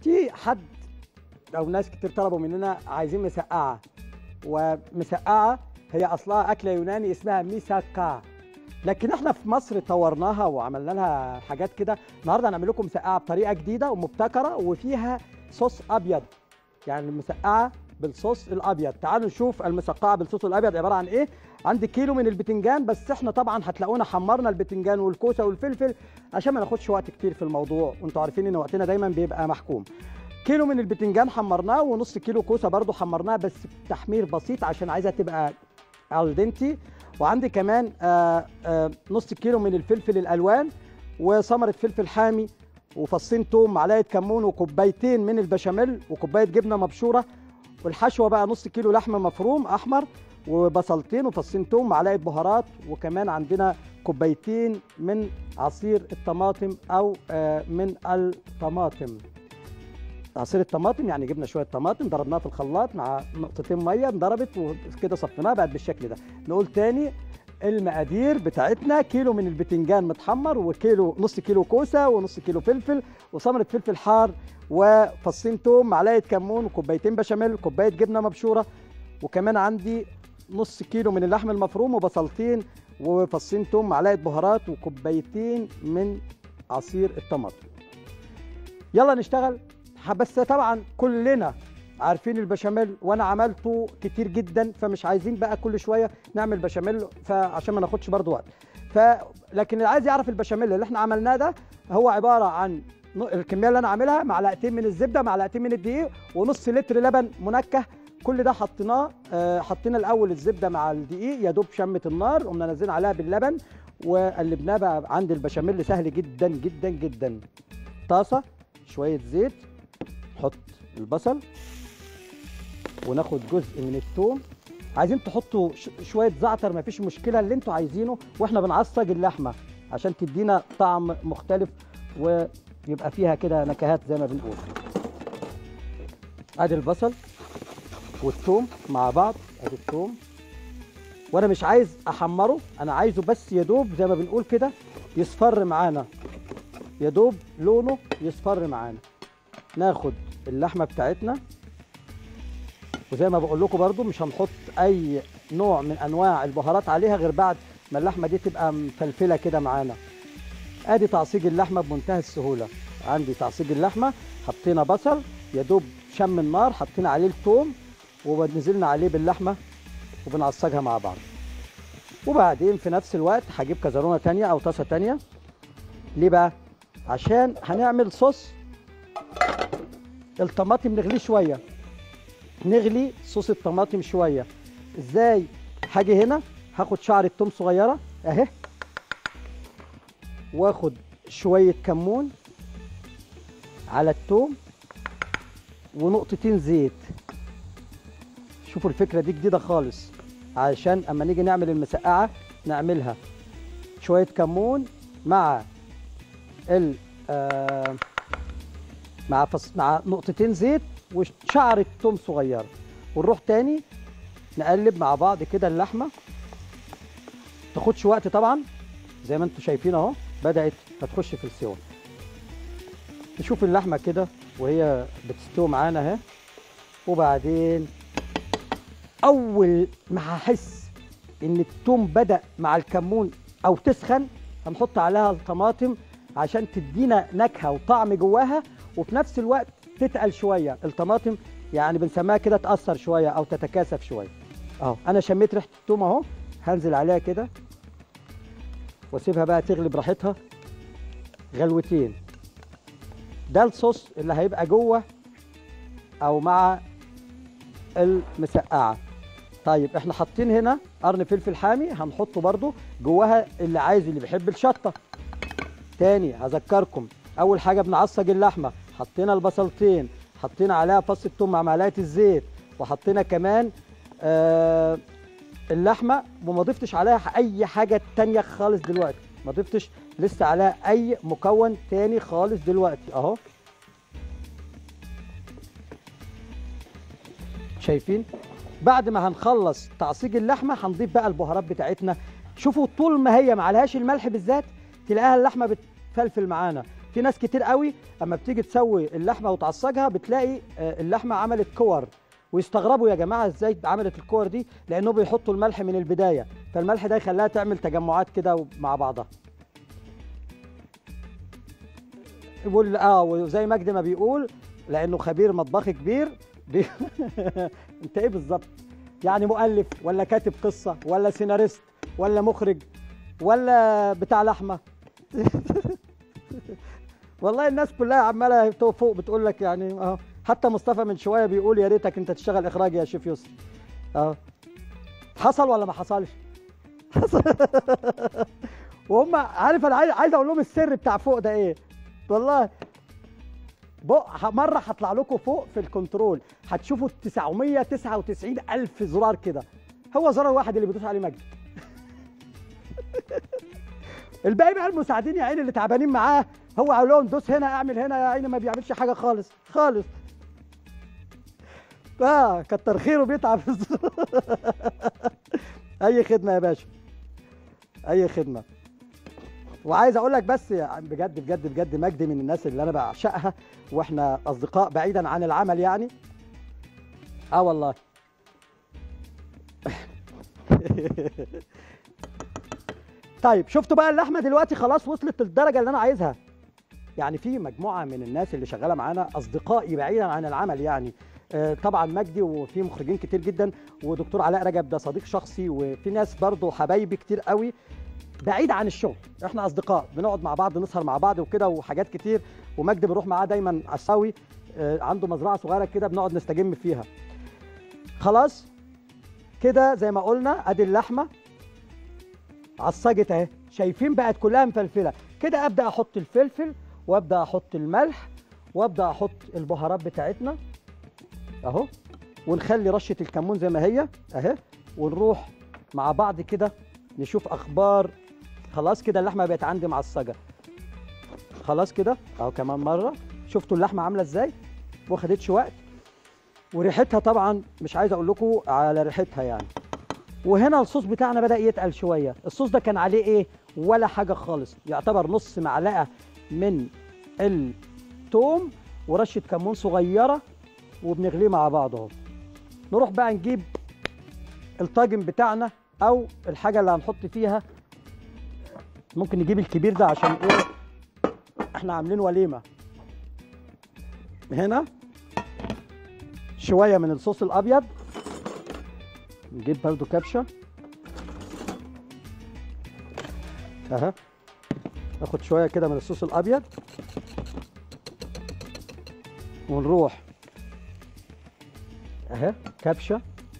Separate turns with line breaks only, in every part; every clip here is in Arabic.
في حد او ناس كتير طلبوا مننا عايزين مسقعه، ومسقعه هي اصلها اكله يوناني اسمها ميساكا، لكن احنا في مصر طورناها وعملنا لها حاجات كده. النهارده هنعمل لكم مسقعه بطريقه جديده ومبتكره وفيها صوص ابيض، يعني المسقعه بالصوص الابيض. تعالوا نشوف المسقعه بالصوص الابيض عباره عن ايه. عندي كيلو من البتنجان، بس احنا طبعا هتلاقونا حمرنا البتنجان والكوسه والفلفل عشان ما ناخدش وقت كتير في الموضوع، وانتوا عارفين ان وقتنا دايما بيبقى محكوم. كيلو من البتنجان حمرناه، ونص كيلو كوسه برضو حمرناها بس بتحمير بسيط عشان عايزها تبقى الدنتي. وعندي كمان نص كيلو من الفلفل الالوان، وثمره فلفل حامي، وفصين توم، معلقه كمون، وكوبايتين من البشاميل، وكوبايه جبنه مبشوره. والحشوه بقى نص كيلو لحم مفروم احمر، وبصلتين، وفصين توم، معلقه بهارات، وكمان عندنا كوبايتين من عصير الطماطم او من الطماطم. عصير الطماطم يعني جبنا شويه طماطم ضربناها في الخلاط مع نقطتين ميه، انضربت وكده صفيناها بقت بالشكل ده. نقول تاني المقادير بتاعتنا: كيلو من البتنجان متحمر، وكيلو نص كيلو كوسه، ونص كيلو فلفل، وثمره فلفل حار، وفصين توم، معلقه كمون، وكوبايتين بشاميل، كوبايه جبنه مبشوره، وكمان عندي نص كيلو من اللحم المفروم، وبصلتين، وفصين توم، معلقه بهارات، وكوبايتين من عصير الطماطم. يلا نشتغل. بس طبعا كلنا عارفين البشاميل، وانا عملته كتير جدا، فمش عايزين بقى كل شويه نعمل بشاميل فعشان ما ناخدش برضو وقت. لكن اللي عايز يعرف البشاميل اللي احنا عملناه ده هو عباره عن الكميه اللي انا عاملها: معلقتين من الزبده، معلقتين من الدقيق، ونص لتر لبن منكه. كل ده حطيناه، حطينا الاول الزبده مع الدقيق يا دوب شمت النار، قمنا نازلين عليها باللبن وقلبناه. بقى عند البشاميل سهل جدا جدا جدا. طاسه، شويه زيت، نحط البصل، وناخد جزء من الثوم. عايزين تحطوا شويه زعتر مفيش مشكله، اللي انتوا عايزينه، واحنا بنعصج اللحمه عشان تدينا طعم مختلف ويبقى فيها كده نكهات زي ما بنقول. ادي البصل والثوم مع بعض، ادي الثوم، وانا مش عايز احمره، انا عايزه بس يا دوب زي ما بنقول كده يصفر معانا، يا دوب لونه يصفر معانا. ناخد اللحمه بتاعتنا، وزي ما بقول لكم برضو مش هنحط اي نوع من انواع البهارات عليها غير بعد ما اللحمه دي تبقى مفلفله كده معانا. ادي تعصيج اللحمه بمنتهى السهوله. عندي تعصيج اللحمه، حطينا بصل يا دوب شم النار، حطينا عليه الثوم ونزلنا عليه باللحمه وبنعصجها مع بعض. وبعدين في نفس الوقت هجيب كزرونه تانية او طاسه تانية. ليه بقى؟ عشان هنعمل صوص الطماطم، نغليه شويه، نغلي صوص الطماطم شويه. ازاي؟ هاجي هنا هاخد شعره توم صغيره اهي، واخد شويه كمون على التوم ونقطتين زيت. شوفوا الفكره دي جديده خالص، عشان اما نيجي نعمل المسقعه نعملها شويه كمون مع مع نقطتين زيت وشعرة توم صغيره، ونروح تاني نقلب مع بعض كده. اللحمه تاخدش وقت طبعا، زي ما انتم شايفين اهو بدات هتخش في السوا. نشوف اللحمه كده وهي بتستوي معانا اهي. وبعدين اول ما هحس ان التوم بدا مع الكمون او تسخن، هنحط عليها الطماطم عشان تدينا نكهه وطعم جواها، وفي نفس الوقت تتقل شويه الطماطم، يعني بنسميها كده تأثر شويه او تتكاثف شويه. اهو انا شميت ريحه التوم اهو، هنزل عليها كده واسيبها بقى تغلي براحتها غلوتين. ده الصوص اللي هيبقى جوه او مع المسقعه. طيب احنا حاطين هنا قرن فلفل حامي، هنحطه برضو جواها اللي عايز، اللي بيحب الشطه. تاني هذكركم، اول حاجه بنعصج اللحمه، حطينا البصلتين، حطينا عليها فص الثوم مع معلقه الزيت، وحطينا كمان اللحمه، وما ضفتش عليها اي حاجه تانية خالص دلوقتي، ما ضفتش لسه عليها اي مكون تاني خالص دلوقتي اهو. شايفين؟ بعد ما هنخلص تعصيج اللحمه هنضيف بقى البهارات بتاعتنا. شوفوا طول ما هي ما عليهاش الملح بالذات تلاقيها اللحمه بتفلفل معانا. في ناس كتير قوي اما بتيجي تسوي اللحمه وتعصجها بتلاقي اللحمه عملت كور، ويستغربوا يا جماعه ازاي عملت الكور دي، لانه بيحطوا الملح من البدايه، فالملح ده يخليها تعمل تجمعات كده مع بعضها. يقول وزي مجدي ما بيقول لانه خبير مطبخي كبير انت ايه بالظبط؟ يعني مؤلف ولا كاتب قصه ولا سيناريست ولا مخرج ولا بتاع لحمه؟ والله الناس كلها عماله فوق بتقول لك يعني اهو. حتى مصطفى من شويه بيقول يا ريتك انت تشتغل اخراج يا شيف يسري. اهو حصل ولا ما حصلش؟ حصل. وهم عارف انا عايز اقول لهم السر بتاع فوق ده ايه؟ والله مره هطلع لكم فوق في الكنترول هتشوفوا 999 الف زرار كده، هو زرار واحد اللي بيدوس عليه مجدي. الباقي بقى المساعدين يا عيني اللي تعبانين معاه، هو قال لهم دوس هنا اعمل هنا، يا عيني ما بيعملش حاجه خالص خالص. كتر خيره بيتعب. اي خدمه يا باشا، اي خدمه. وعايز اقول لك بس بجد بجد بجد مجدي من الناس اللي انا بعشقها، واحنا اصدقاء بعيدا عن العمل يعني. والله. طيب شفتوا بقى اللحمه دلوقتي خلاص وصلت للدرجه اللي انا عايزها. يعني في مجموعه من الناس اللي شغاله معانا اصدقائي بعيدا عن العمل يعني، طبعا مجدي وفي مخرجين كتير جدا، ودكتور علاء رجب ده صديق شخصي، وفي ناس برضه حبايبي كتير قوي بعيد عن الشغل، احنا اصدقاء بنقعد مع بعض نسهر مع بعض وكده وحاجات كتير، ومجدي بنروح معاه دايما عشاوي، عنده مزرعه صغيره كده بنقعد نستجم فيها. خلاص كده زي ما قلنا ادي اللحمه عصجت اهي، شايفين بقت كلها مفلفله كده. ابدا احط الفلفل وابدا احط الملح وابدا احط البهارات بتاعتنا اهو، ونخلي رشه الكمون زي ما هي اهي، ونروح مع بعض كده نشوف اخبار. خلاص كده اللحمه بقت عندي معصجه خلاص كده اهو. كمان مره شفتوا اللحمه عامله ازاي؟ ما خدتش وقت، وريحتها طبعا مش عايز اقول لكم على ريحتها يعني. وهنا الصوص بتاعنا بدا يتقل شويه. الصوص ده كان عليه ايه؟ ولا حاجه خالص، يعتبر نص معلقه من الثوم ورشه كمون صغيره، وبنغليه مع بعض اهو. نروح بقى نجيب الطاجن بتاعنا او الحاجه اللي هنحط فيها. ممكن نجيب الكبير ده عشان ايه؟ احنا عاملين وليمه. هنا شويه من الصوص الابيض، نجيب برضو كبشه اها، ناخد شويه كده من الصوص الابيض ونروح اهي كبشه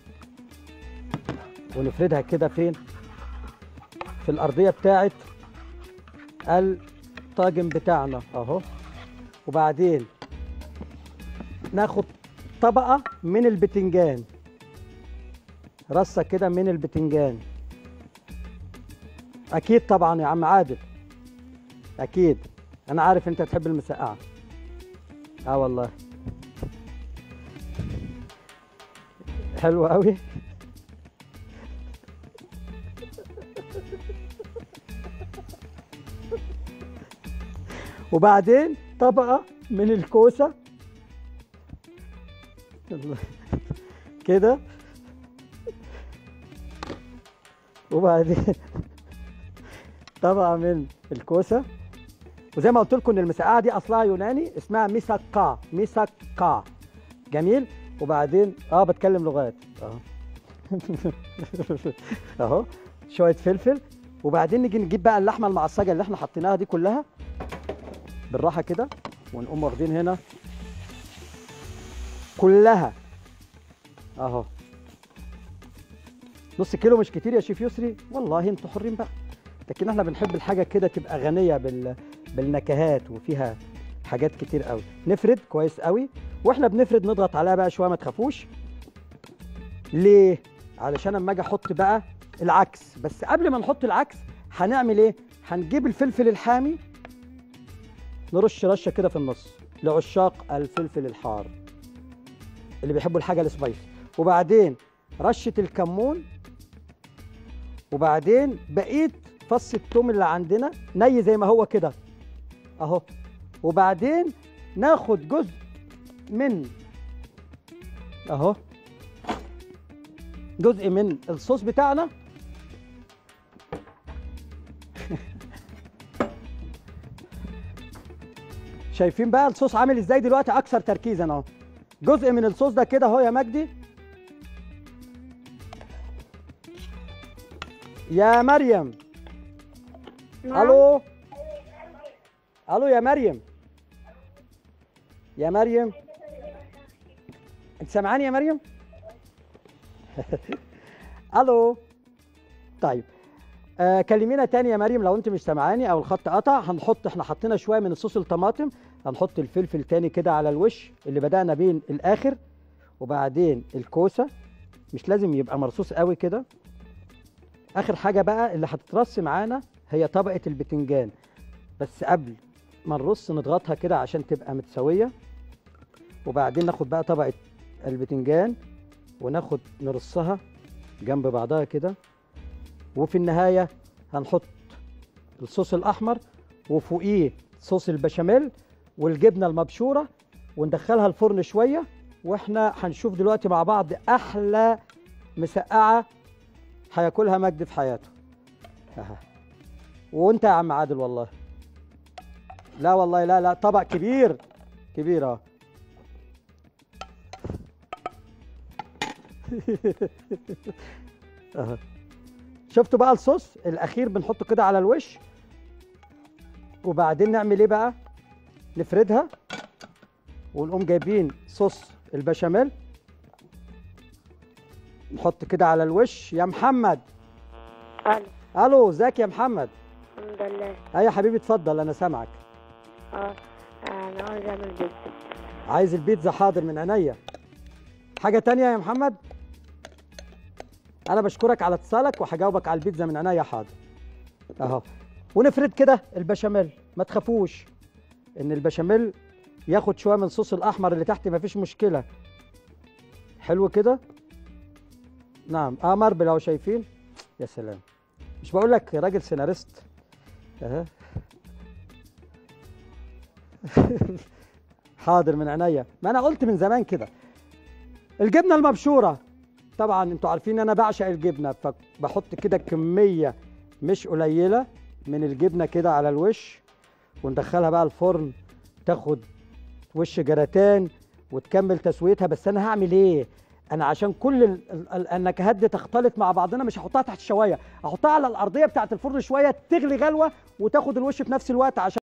ونفردها كده فين؟ في الارضيه بتاعت الطاجن بتاعنا اهو. وبعدين ناخد طبقه من البتنجان، رصه كده من البتنجان. اكيد طبعا يا عم عادل، اكيد انا عارف انت تحب المسقعه. والله حلو قوي. وبعدين طبقه من الكوسه كده، وبعدين طبقه من الكوسه. وزي ما قلت لكم ان المسقعه دي اصلها يوناني، اسمها ميساكا. ميساكا جميل. وبعدين بتكلم لغات اهو. اهو شويه فلفل. وبعدين نيجي نجيب بقى اللحمه المعصجه اللي احنا حطيناها دي كلها بالراحه كده، ونقوم واخدين هنا كلها اهو. نص كيلو مش كتير يا شيف يسري؟ والله انتوا حرين بقى، لكن احنا بنحب الحاجه كده تبقى غنيه بالنكهات وفيها حاجات كتير قوي. نفرد كويس قوي، واحنا بنفرد نضغط عليها بقى شويه، ما تخافوش. ليه؟ علشان اما اجي احط بقى العكس. بس قبل ما نحط العكس هنعمل ايه؟ هنجيب الفلفل الحامي نرش رشه كده في النص لعشاق الفلفل الحار اللي بيحبوا الحاجه السبايسي. وبعدين رشه الكمون، وبعدين بقيه فص الثوم اللي عندنا ني زي ما هو كده اهو، وبعدين ناخد جزء من اهو، جزء من الصوص بتاعنا شايفين بقى الصوص عامل ازاي دلوقتي؟ اكثر تركيزا اهو. جزء من الصوص ده كده اهو يا مجدي. يا مريم. الو الو يا مريم. يا مريم انت سامعاني يا مريم؟ الو. طيب كلمينا تاني يا مريم لو انت مش سامعاني او الخط قطع. احنا حطينا شويه من الصوص الطماطم، هنحط الفلفل تاني كده على الوش اللي بدأنا بيه الاخر، وبعدين الكوسه مش لازم يبقى مرصوص قوي كده. اخر حاجه بقى اللي هتترص معانا هي طبقه البتنجان، بس قبل ما نرص نضغطها كده عشان تبقى متساويه، وبعدين ناخد بقى طبقه البتنجان وناخد نرصها جنب بعضها كده، وفي النهايه هنحط الصوص الاحمر وفوقيه صوص البشاميل والجبنه المبشوره، وندخلها الفرن شويه. واحنا هنشوف دلوقتي مع بعض احلى مسقعه هياكلها مجدي في حياته. وانت يا عم عادل والله. لا والله لا لا، طبق كبير كبير اهو. شفتوا بقى الصوص الاخير بنحطه كده على الوش، وبعدين نعمل ايه بقى؟ نفردها ونقوم جايبين صوص البشاميل نحط كده على الوش. يا محمد.
الو.
الو ازيك يا محمد؟
الحمد لله.
ايوه يا حبيبي اتفضل انا سامعك.
انا عاوز اعمل بيتزا.
عايز البيتزا؟ حاضر من عينيا. حاجه تانية يا محمد؟ انا بشكرك على اتصالك وهجاوبك على البيتزا من عينيا. حاضر اهو. ونفرد كده البشاميل، ما تخافوش ان البشاميل ياخد شويه من الصوص الاحمر اللي تحت، مفيش مشكله. حلو كده. نعم مربل لو شايفين. يا سلام، مش بقول لك راجل سيناريست؟ اها. حاضر من عينيا، ما انا قلت من زمان كده. الجبنه المبشوره طبعا انتوا عارفين انا بعشق الجبنه، فبحط كده كميه مش قليله من الجبنه كده على الوش، وندخلها بقى الفرن تاخد وش جراتان وتكمل تسويتها. بس انا هعمل ايه؟ انا عشان كل النكهات دي تختلط مع بعضنا مش هحطها تحت الشوايه، هحطها على الارضيه بتاعه الفرن شويه تغلي غلوه وتاخد الوش في نفس الوقت عشان